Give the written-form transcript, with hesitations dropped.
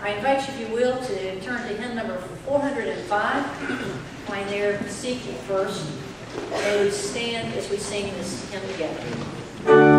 I invite you, if you will, to turn to hymn number 405. Find there, Seek Ye First. And we stand as we sing this hymn together.